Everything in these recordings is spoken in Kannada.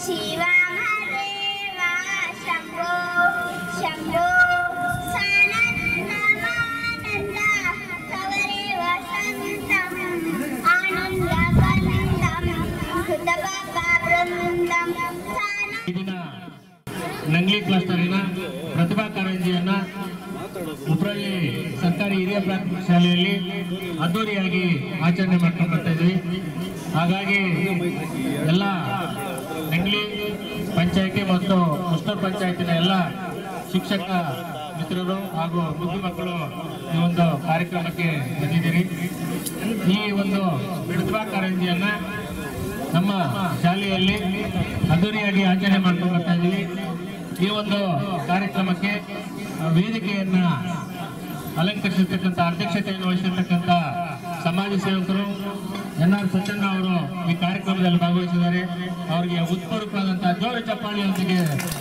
ಶಿವಮದೇವ ಶಂಭೋ ಶಂಭೋ ಸಾನಂದಮಾನಂದ ಸವರೇ ವಸಂತಂ ಆನಂದವನಂದಂ ಕೃತಭಾವೃಂದಂ ಇದನ್ನ ನಂಗ್ಲಿ ಕ್ಲಸ್ಟರಿನ ಪ್ರತಿಭಾ ಕಾರಂಜಿಯನ್ನ ಉಬ್ರಳ್ಳಿ ಸರ್ಕಾರಿ ಹಿರಿಯ ಪ್ರಾಥಮಿಕ ಶಾಲೆಯಲ್ಲಿ ಅದ್ದೂರಿಯಾಗಿ ಆಚರಣೆ ಮಾಡ್ಕೊಂಡು ಬರ್ತಾ ಇದ್ವಿ. ಹಾಗಾಗಿ ಎಲ್ಲ ನಂಗ್ಲಿ ಪಂಚಾಯಿತಿ ಮತ್ತು ಮುಸ್ಟೂರು ಪಂಚಾಯತಿನ ಎಲ್ಲ ಶಿಕ್ಷಕ ಮಿತ್ರರು ಹಾಗೂ ಮುದ್ದು ಮಕ್ಕಳು ಈ ಒಂದು ಕಾರ್ಯಕ್ರಮಕ್ಕೆ ಬಂದಿದ್ದೀರಿ. ಈ ಒಂದು ಪ್ರತಿಭಾ ಕಾರಂಜಿಯನ್ನ ನಮ್ಮ ಶಾಲೆಯಲ್ಲಿ ಅದ್ದೂರಿಯಾಗಿ ಆಚರಣೆ ಮಾಡ್ಕೊಂಡು ಬರ್ತಾ ಇದ್ದೀವಿ. ಈ ಒಂದು ಕಾರ್ಯಕ್ರಮಕ್ಕೆ ವೇದಿಕೆಯನ್ನ ಅಲಂಕರಿಸಿರ್ತಕ್ಕಂಥ ಅಧ್ಯಕ್ಷತೆಯನ್ನು ವಹಿಸಿರ್ತಕ್ಕಂಥ ಸಮಾಜ ಸೇವಕರು ಎನ್.ಆರ್. ಸಜ್ಜಣ್ಣ ಅವರು ಈ ಕಾರ್ಯಕ್ರಮದಲ್ಲಿ ಭಾಗವಹಿಸಿದ್ದಾರೆ. ಅವರಿಗೆ ಉತ್ಪೂರ್ವಕವಾದಂತಹ ಜೋರು ಚಪ್ಪಾಳಿಯೊಂದಿಗೆ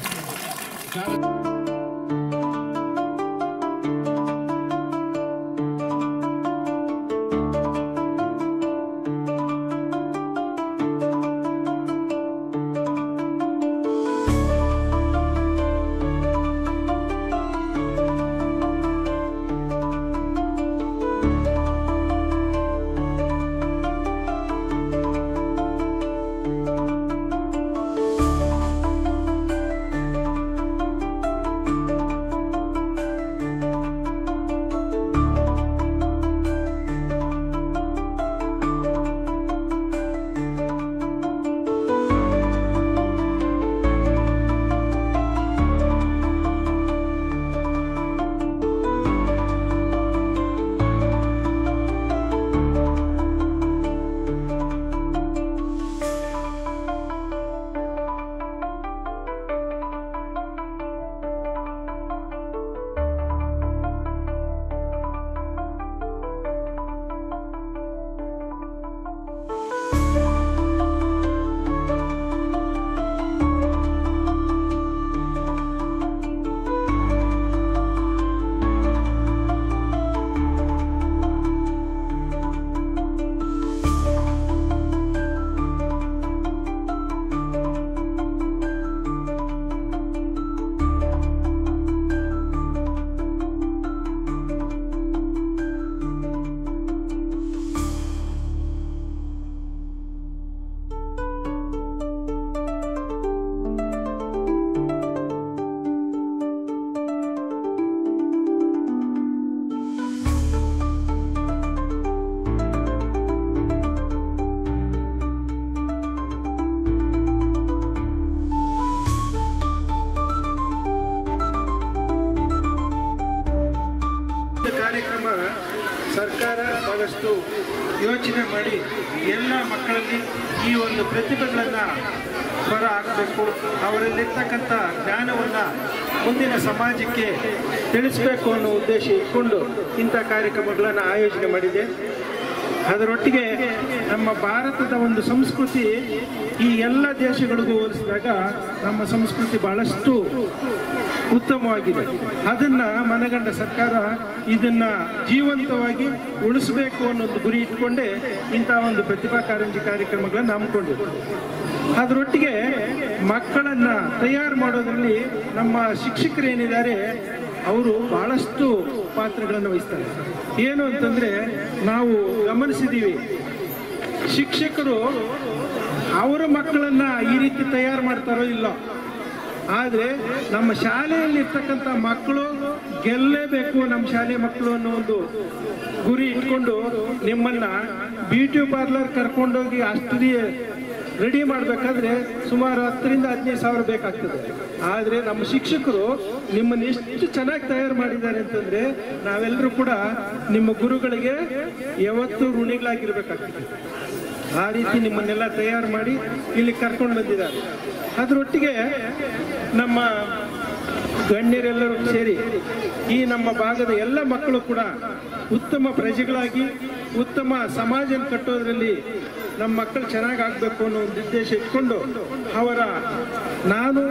ಕಾರ್ಯಕ್ರಮ ಸರ್ಕಾರ ಬಹಳಷ್ಟು ಯೋಚನೆ ಮಾಡಿ ಎಲ್ಲ ಮಕ್ಕಳಲ್ಲಿ ಈ ಒಂದು ಪ್ರತಿಭೆಗಳನ್ನು ಹೊರ ಹಾಕಬೇಕು, ಅವರಲ್ಲಿರ್ತಕ್ಕಂಥ ಜ್ಞಾನವನ್ನು ಮುಂದಿನ ಸಮಾಜಕ್ಕೆ ತಿಳಿಸಬೇಕು ಅನ್ನೋ ಉದ್ದೇಶ ಇಟ್ಕೊಂಡು ಇಂಥ ಕಾರ್ಯಕ್ರಮಗಳನ್ನು ಆಯೋಜನೆ ಮಾಡಿದೆ. ಅದರೊಟ್ಟಿಗೆ ನಮ್ಮ ಭಾರತದ ಒಂದು ಸಂಸ್ಕೃತಿ ಈ ಎಲ್ಲ ದೇಶಗಳಿಗೂ ಹೋಲಿಸಿದಾಗ ನಮ್ಮ ಸಂಸ್ಕೃತಿ ಬಹಳಷ್ಟು ಉತ್ತಮವಾಗಿದೆ. ಅದನ್ನ ಮನಗಂಡ ಸರ್ಕಾರ ಇದನ್ನ ಜೀವಂತವಾಗಿ ಉಳಿಸಬೇಕು ಅನ್ನೋದು ಗುರಿ ಇಟ್ಕೊಂಡೇ ಇಂಥ ಒಂದು ಪ್ರತಿಭಾ ಕಾರಂಜಿ ಕಾರ್ಯಕ್ರಮಗಳನ್ನು ಹಮ್ಮಿಕೊಂಡಿದೆ. ಅದರೊಟ್ಟಿಗೆ ಮಕ್ಕಳನ್ನ ತಯಾರು ಮಾಡೋದ್ರಲ್ಲಿ ನಮ್ಮ ಶಿಕ್ಷಕರು ಏನಿದ್ದಾರೆ ಅವರು ಬಹಳಷ್ಟು ಪಾತ್ರಗಳನ್ನು ವಹಿಸ್ತಾರೆ. ಏನು ಅಂತಂದ್ರೆ ನಾವು ಗಮನಿಸಿದ್ದೀವಿ, ಶಿಕ್ಷಕರು ಅವರ ಮಕ್ಕಳನ್ನ ಈ ರೀತಿ ತಯಾರು ಮಾಡ್ತಾರೋ ಇಲ್ಲ, ಆದರೆ ನಮ್ಮ ಶಾಲೆಯಲ್ಲಿ ಇರ್ತಕ್ಕಂಥ ಮಕ್ಕಳು ಗೆಲ್ಲೇಬೇಕು, ನಮ್ಮ ಶಾಲೆ ಮಕ್ಕಳು ಅನ್ನೋ ಒಂದು ಗುರಿ ಇಟ್ಕೊಂಡು ನಿಮ್ಮನ್ನ ಬ್ಯೂಟಿ ಪಾರ್ಲರ್ ಕರ್ಕೊಂಡೋಗಿ ಅಷ್ಟು ರೆಡಿ ಮಾಡಬೇಕಾದ್ರೆ ಸುಮಾರು 10,000 to 15,000 ಬೇಕಾಗ್ತದೆ. ಆದರೆ ನಮ್ಮ ಶಿಕ್ಷಕರು ನಿಮ್ಮನ್ನು ಎಷ್ಟು ಚೆನ್ನಾಗಿ ತಯಾರು ಮಾಡಿದ್ದಾರೆ ಅಂತಂದ್ರೆ ನಾವೆಲ್ಲರೂ ಕೂಡ ನಿಮ್ಮ ಗುರುಗಳಿಗೆ ಯಾವತ್ತೂ ಋಣಿಗಳಾಗಿರ್ಬೇಕಾಗ್ತದೆ. ಆ ರೀತಿ ನಿಮ್ಮನ್ನೆಲ್ಲ ತಯಾರು ಮಾಡಿ ಇಲ್ಲಿ ಕರ್ಕೊಂಡು ಬಂದಿದ್ದಾರೆ. ಅದರೊಟ್ಟಿಗೆ ನಮ್ಮ ಗಣ್ಯರೆಲ್ಲರೂ ಸೇರಿ ಈ ನಮ್ಮ ಭಾಗದ ಎಲ್ಲ ಮಕ್ಕಳು ಕೂಡ ಉತ್ತಮ ಪ್ರಜೆಗಳಾಗಿ ಉತ್ತಮ ಸಮಾಜ ಕಟ್ಟೋದ್ರಲ್ಲಿ ನಮ್ಮ ಮಕ್ಕಳು ಚೆನ್ನಾಗಿ ಆಗಬೇಕು ಅನ್ನೋ ಒಂದು ಉದ್ದೇಶ ಇಟ್ಕೊಂಡು ನಾನು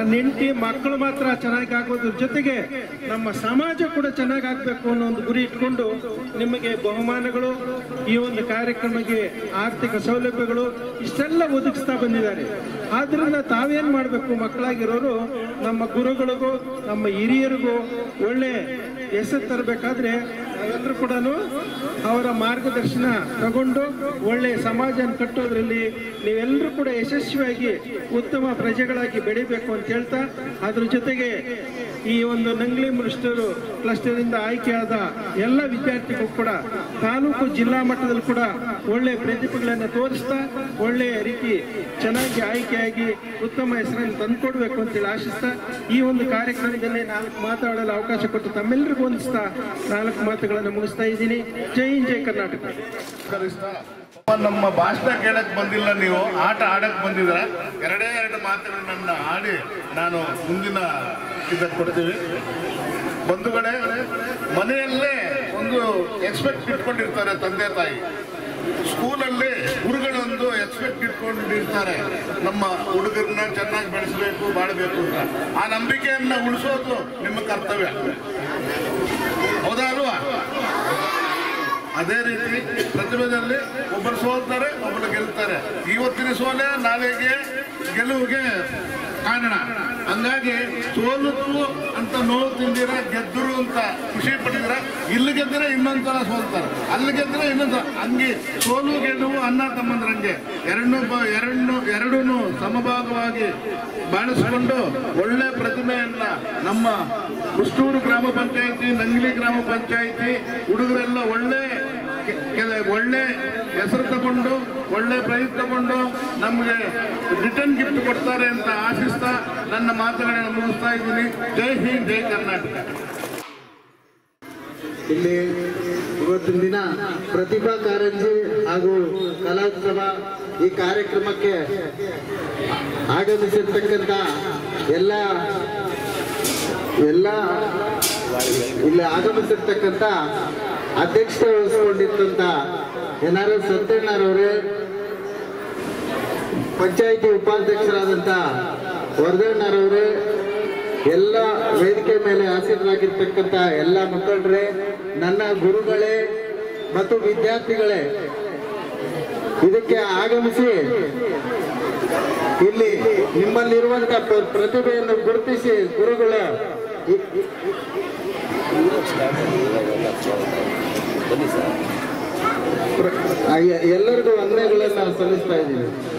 ನನ್ನ ಹೆಂಡತಿ ಮಕ್ಕಳು ಮಾತ್ರ ಚೆನ್ನಾಗಿ ಆಗೋದ್ರ ಜೊತೆಗೆ ನಮ್ಮ ಸಮಾಜ ಕೂಡ ಚೆನ್ನಾಗಿ ಆಗಬೇಕು ಅನ್ನೋ ಒಂದು ಗುರಿ ಇಟ್ಕೊಂಡು ನಿಮಗೆ ಬಹುಮಾನಗಳು, ಈ ಒಂದು ಕಾರ್ಯಕ್ರಮಕ್ಕೆ ಆರ್ಥಿಕ ಸೌಲಭ್ಯಗಳು ಇಷ್ಟೆಲ್ಲ ಒದಗಿಸ್ತಾ ಬಂದಿದ್ದಾರೆ. ಆದ್ರಿಂದ ತಾವೇನ್ ಮಾಡಬೇಕು, ಮಕ್ಕಳಾಗಿರೋರು ನಮ್ಮ ಗುರುಗಳಿಗೂ ನಮ್ಮ ಹಿರಿಯರಿಗೂ ಒಳ್ಳೆ ಹೆಸರು ತರಬೇಕಾದ್ರೆ ನಾವೆಲ್ಲರೂ ಕೂಡ ಅವರ ಮಾರ್ಗದರ್ಶನ ತಗೊಂಡು ಒಳ್ಳೆ ಸಮಾಜ ಕಟ್ಟೋದ್ರಲ್ಲಿ ನೀವೆಲ್ಲರೂ ಕೂಡ ಯಶಸ್ವಿಯಾಗಿ ಉತ್ತಮ ಪ್ರಜೆಗಳಾಗಿ ಬೆಳಿಬೇಕು ಅಂತ ಹೇಳ್ತಾ, ಅದ್ರ ಜೊತೆಗೆ ಈ ಒಂದು ನಂಗ್ಲಿ ಕ್ಲಸ್ಟರ್ ಇಂದ ಆಯ್ಕೆಯಾದ ಎಲ್ಲ ವಿದ್ಯಾರ್ಥಿಗಳು ಕೂಡ ತಾಲೂಕು ಜಿಲ್ಲಾ ಮಟ್ಟದಲ್ಲಿ ಕೂಡ ಒಳ್ಳೆ ಪ್ರತಿಭೆಗಳನ್ನು ತೋರಿಸ್ತಾ ಒಳ್ಳೆಯ ರೀತಿ ಚೆನ್ನಾಗಿ ಆಯ್ಕೆಯಾಗಿ ಉತ್ತಮ ಹೆಸರನ್ನು ತಂದುಕೊಡ್ಬೇಕು ಅಂತೇಳಿ ಆಶಿಸ್ತಾ ಈ ಒಂದು ಕಾರ್ಯಕ್ರಮದಲ್ಲಿ 4 ಮಾತಾಡಲು ಅವಕಾಶ ಕೊಟ್ಟು ತಮ್ಮೆಲ್ಲರಿಗೂ ಹೊಂದಿಸ್ತಾ 4 ಮಾತುಗಳನ್ನು ಮುಗಿಸ್ತಾ ಇದ್ದೀನಿ. ಜೈ ಹಿಂದ್, ಜೈ ಕರ್ನಾಟಕ. ನಮ್ಮ ಭಾಷಣ ಕೇಳಕ್ ಬಂದಿಲ್ಲ, ನೀವು ಆಟ ಆಡಕ್ ಬಂದಿದ್ರ. 2 ಮಾತುಗಳನ್ನ ಆಡಿ ನಾನು ಮುಂದಿನ ಇದಕ್ಕೆ ಕೊಡ್ತೀವಿ. ಬಂಧುಗಳೇ, ಮನೆಯಲ್ಲೇ ಒಂದು ಎಕ್ಸ್ಪೆಕ್ಟ್ ಇಟ್ಕೊಂಡಿರ್ತಾರೆ ತಂದೆ ತಾಯಿ, ಸ್ಕೂಲಲ್ಲಿ ಗುರುಗಳೊಂದು ಎಕ್ಸ್ಪೆಕ್ಟ್ ಇಟ್ಕೊಂಡಿರ್ತಾರೆ, ನಮ್ಮ ಹುಡುಗರನ್ನ ಚೆನ್ನಾಗಿ ಬೆಳೆಸಬೇಕು, ಬಾಳಬೇಕು ಅಂತ. ಆ ನಂಬಿಕೆಯನ್ನ ಉಳಿಸೋದು ನಿಮ್ಮ ಕರ್ತವ್ಯ, ಹೌದಾ ಅಲ್ವಾ? ಅದೇ ರೀತಿ ಪ್ರತಿಭೆಯಲ್ಲಿ ಒಬ್ಬರು ಸೋಲ್ತಾರೆ, ಒಬ್ಬರು ಗೆಲ್ತಾರೆ. ಇವತ್ತಿನ ಸೋಲೆ ನಾಳೆಗೆ ಗೆಲುವಿಗೆ ಕಾರಣ. ಹಂಗಾಗಿ ಸೋಲುತ್ತು ಅಂತ ನೋವು ತಿಂದಿರ, ಗೆದ್ದರು ಅಂತ ಖುಷಿ ಪಟ್ಟಿದ್ರ, ಇಲ್ಲಿ ಗೆದ್ದರೆ ಇನ್ನೊಂದ್ಸಲ ಸೋಲ್ತಾರೆ, ಅಲ್ಲಿ ಗೆದ್ದರೆ ಇನ್ನೊಂದ್ಸಲ. ಹಂಗೆ ಸೋಲು ಗೆಲುವು ಅಣ್ಣ ತಮ್ಮಂದ್ರಂಗೆ ಎರಡೂ ಸಮಭಾಗವಾಗಿ ಬಾಳಿಸ್ಕೊಂಡು ಒಳ್ಳೆ ಪ್ರತಿಭೆಯನ್ನ ನಮ್ಮ ಕುಷ್ಟೂರು ಗ್ರಾಮ ಪಂಚಾಯಿತಿ, ನಂಗ್ಲಿ ಗ್ರಾಮ ಪಂಚಾಯಿತಿ ಹುಡುಗರೆಲ್ಲ ಒಳ್ಳೆ ಹೆಸರು ತಗೊಂಡು ಒಳ್ಳೆ ಪ್ರೈಸ್ ತಗೊಂಡು ನಮಗೆ ರಿಟರ್ನ್ ಗಿಫ್ಟ್ ಕೊಡ್ತಾರೆ ಅಂತ ಆಶಿಸ್ತಾ ನನ್ನ ಮಾತುಗಳನ್ನು ಮುಗಿಸ್ತಾ ಇದ್ದೀನಿ. ಜೈ ಹಿಂದ್, ಜೈ ಕರ್ನಾಟಕ. ಇಲ್ಲಿ ಇವತ್ತಿನ ದಿನ ಪ್ರತಿಭಾ ಕಾರಂಜಿ ಹಾಗೂ ಕಲೋತ್ಸವ ಈ ಕಾರ್ಯಕ್ರಮಕ್ಕೆ ಆಗಮಿಸಿರ್ತಕ್ಕಂಥ ಎಲ್ಲ ಇಲ್ಲಿ ಆಗಮಿಸಿರ್ತಕ್ಕಂಥ ಅಧ್ಯಕ್ಷತೆ ವಹಿಸಿಕೊಂಡಿರ್ತಂತ ಏನಾರು ಸತ್ಯಣ್ಣರವರೇ, ಪಂಚಾಯಿತಿ ಉಪಾಧ್ಯಕ್ಷರಾದಂಥ ವರ್ಧಣ್ಣರವರೇ, ಎಲ್ಲ ವೇದಿಕೆ ಮೇಲೆ ಆಸೀನರಾಗಿರ್ತಕ್ಕಂಥ ಎಲ್ಲ ಮುಖಂಡರೇ, ನನ್ನ ಗುರುಗಳೇ ಮತ್ತು ವಿದ್ಯಾರ್ಥಿಗಳೇ, ಇದಕ್ಕೆ ಆಗಮಿಸಿ ಇಲ್ಲಿ ನಿಮ್ಮಲ್ಲಿರುವಂತಹ ಪ್ರತಿಭೆಯನ್ನು ಗುರುತಿಸಿ ಗುರುಗಳು ಎಲ್ಲರಿಗೂ ವಂದನೆಗಳನ್ನು ಸಲ್ಲಿಸ್ತಾ ಇದ್ದೀನಿ.